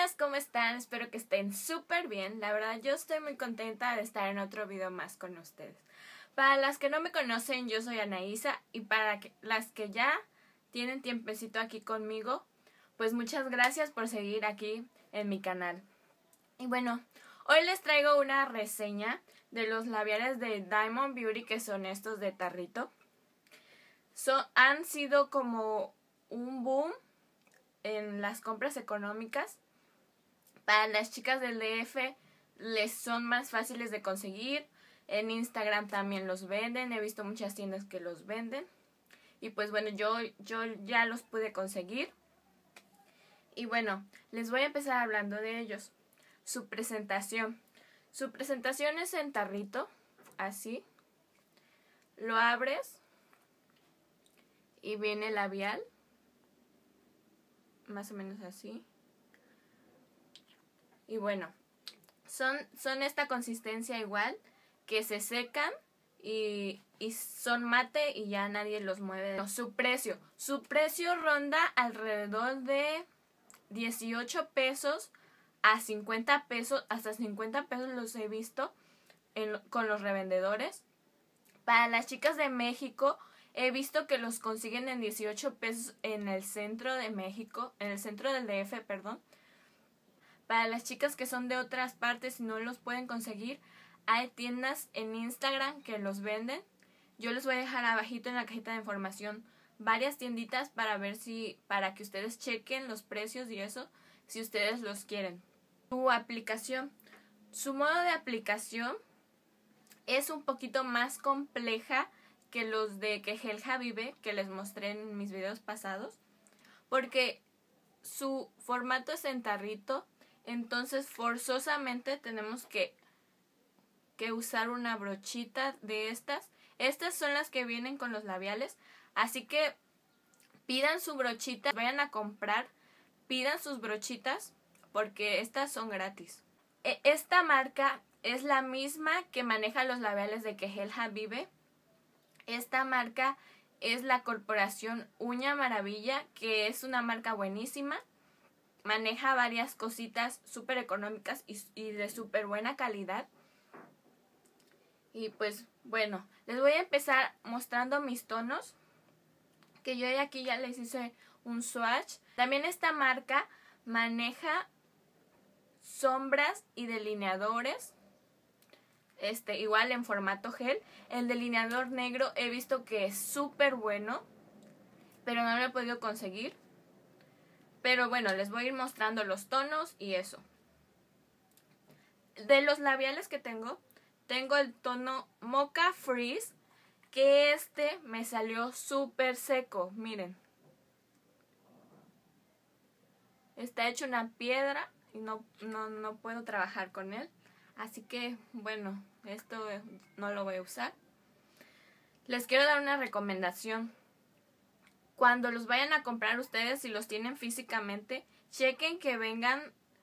chicas, ¿cómo están? Espero que estén súper bien. La verdad, yo estoy muy contenta de estar en otro video más con ustedes. Para las que no me conocen, yo soy Anaísa, y para las que ya tienen tiempecito aquí conmigo, pues muchas gracias por seguir aquí en mi canal. Y bueno, hoy les traigo una reseña de los labiales de Diamond Beauty, que son estos de tarrito. Han sido como un boom en las compras económicas. Para las chicas del DF les son más fáciles de conseguir. En Instagram también los venden. He visto muchas tiendas que los venden. Y pues bueno, yo ya los pude conseguir. Y bueno, les voy a empezar hablando de ellos. Su presentación. Su presentación es en tarrito. Así. Lo abres. Y viene el labial. Más o menos así. Y bueno, son esta consistencia igual, que se secan y son mate y ya nadie los mueve. Su precio ronda alrededor de 18 pesos a 50 pesos, hasta 50 pesos los he visto con los revendedores. Para las chicas de México, he visto que los consiguen en 18 pesos en el centro de México, en el centro del DF, perdón. Para las chicas que son de otras partes y no los pueden conseguir, hay tiendas en Instagram que los venden. Yo les voy a dejar abajito en la cajita de información varias tienditas para que ustedes chequen los precios y eso, si ustedes los quieren. Su aplicación. Su modo de aplicación es un poquito más compleja que los de Quejelja Vive, que les mostré en mis videos pasados, porque su formato es en tarrito. Entonces forzosamente tenemos que usar una brochita de estas. Estas son las que vienen con los labiales. Así que pidan su brochita. Vayan a comprar, pidan sus brochitas, porque estas son gratis. Esta marca es la misma que maneja los labiales de Quejelja Vive. Esta marca es la corporación Uña Maravilla, que es una marca buenísima. Maneja varias cositas súper económicas y de súper buena calidad. Y pues bueno, les voy a empezar mostrando mis tonos, que yo aquí ya les hice un swatch. También esta marca maneja sombras y delineadores, igual en formato gel. El delineador negro he visto que es súper bueno, pero no lo he podido conseguir. Pero bueno, les voy a ir mostrando los tonos y eso. De los labiales que tengo el tono Mocha Freeze, que me salió súper seco, miren. Está hecho una piedra y no puedo trabajar con él. Así que, bueno, esto no lo voy a usar. Les quiero dar una recomendación. Cuando los vayan a comprar ustedes, si los tienen físicamente, chequen que vengan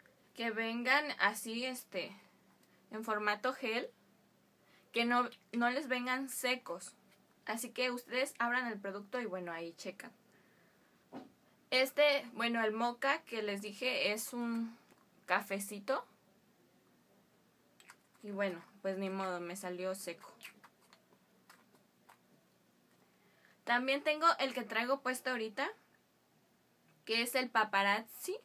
así, en formato gel, que no les vengan secos. Así que ustedes abran el producto y bueno, ahí checan. Bueno, el mocha que les dije es un cafecito. Y bueno, pues ni modo, me salió seco. También tengo el que traigo puesto ahorita, que es el Paparazzi.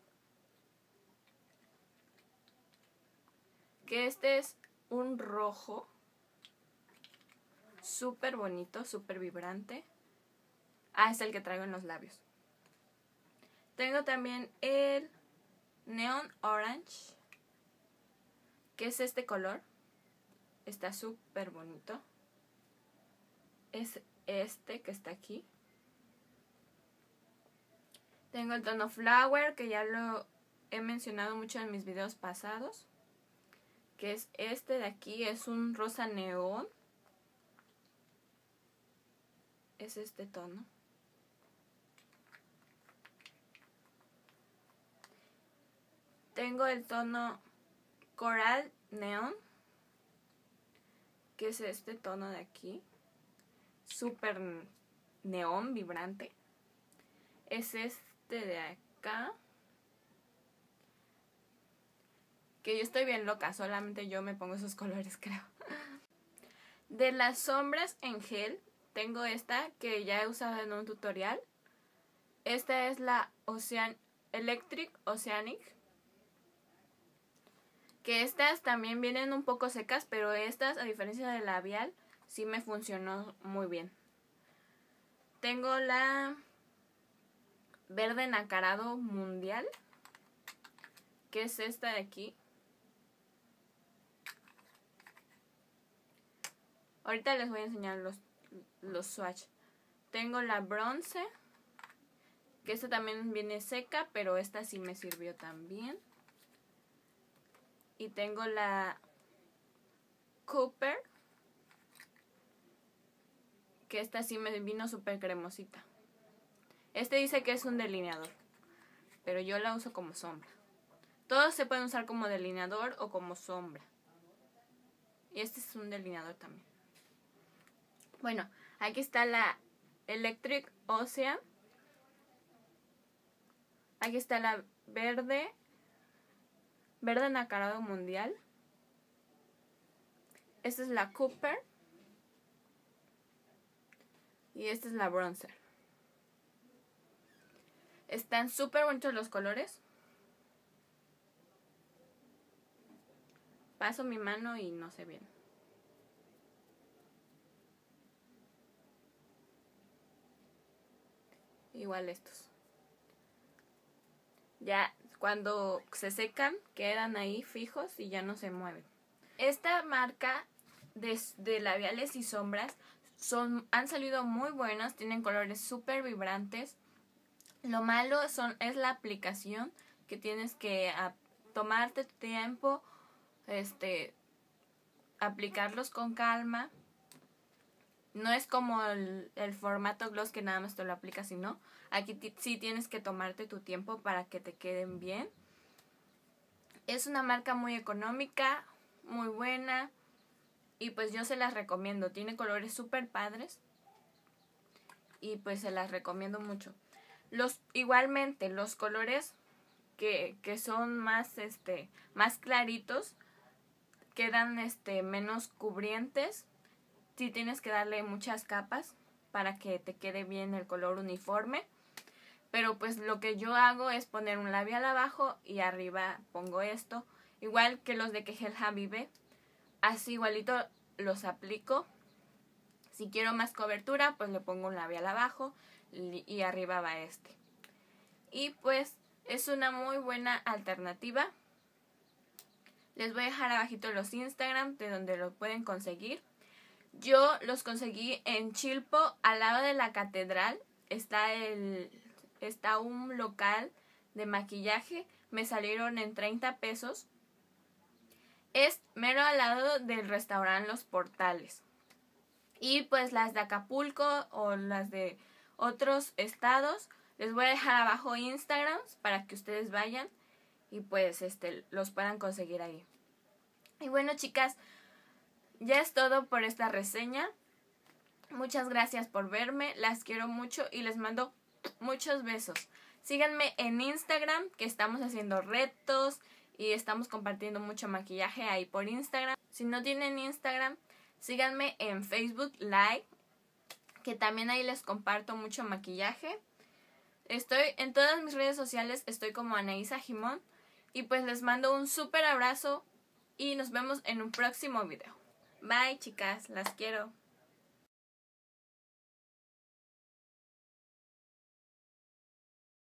Que es un rojo súper bonito, súper vibrante. Es el que traigo en los labios. Tengo también el Neon Orange, que es este color. Está súper bonito. Es este que está aquí. Tengo el tono Flower, que ya lo he mencionado mucho en mis videos pasados, que es este de aquí. Es un rosa neón. Es este tono. Tengo el tono Coral Neon, que es este tono de aquí. Súper neón, vibrante. Es este de acá. que yo estoy bien loca, solamente yo me pongo esos colores, creo. De las sombras en gel, tengo esta que ya he usado en un tutorial. Esta es la Electric Oceanic. Que estas también vienen un poco secas, pero estas, a diferencia del labial, sí me funcionó muy bien. Tengo la Verde Nacarado Mundial, que es esta de aquí. Ahorita les voy a enseñar los swatch. Tengo la Bronce, que esta también viene seca, pero esta sí me sirvió también. Y tengo la Cooper, que esta sí me vino súper cremosita. Este dice que es un delineador, pero yo la uso como sombra. Todos se pueden usar como delineador o como sombra. Y este es un delineador también. Bueno, aquí está la Electric Ocean. Aquí está la Verde Nacarado Mundial. Esta es la Cooper. Y esta es la Bronzer. Están súper bonitos los colores. Paso mi mano y no se ven. Igual estos. Ya cuando se secan quedan ahí fijos y ya no se mueven. Esta marca de labiales y sombras han salido muy buenos, tienen colores súper vibrantes. Lo malo es la aplicación, que tienes que tomarte tu tiempo, aplicarlos con calma. No es como el formato gloss que nada más te lo aplicas, sino aquí sí tienes que tomarte tu tiempo para que te queden bien. Es una marca muy económica, muy buena, y pues yo se las recomiendo. Tiene colores súper padres y pues se las recomiendo mucho. Igualmente los colores que son más claritos quedan menos cubrientes. Sí tienes que darle muchas capas para que te quede bien el color uniforme. Pero pues lo que yo hago es poner un labial abajo y arriba pongo esto. Igual que los de Kejel Habibe. Así igualito los aplico. Si quiero más cobertura, pues le pongo un labial abajo y arriba va este. Y pues es una muy buena alternativa. Les voy a dejar abajito los Instagram de donde lo pueden conseguir. Yo los conseguí en Chilpo, al lado de la catedral. Está un local de maquillaje. Me salieron en 30 pesos. Es mero al lado del restaurante Los Portales. Y pues las de Acapulco o las de otros estados, les voy a dejar abajo Instagrams para que ustedes vayan y pues los puedan conseguir ahí. Y bueno, chicas, ya es todo por esta reseña. Muchas gracias por verme, las quiero mucho y les mando muchos besos. Síganme en Instagram, que estamos haciendo retos y estamos compartiendo mucho maquillaje ahí por Instagram. Si no tienen Instagram, síganme en Facebook Live, que también ahí les comparto mucho maquillaje. Estoy en todas mis redes sociales, estoy como Anaísa Jimón. Y pues les mando un súper abrazo y nos vemos en un próximo video. Bye, chicas, las quiero.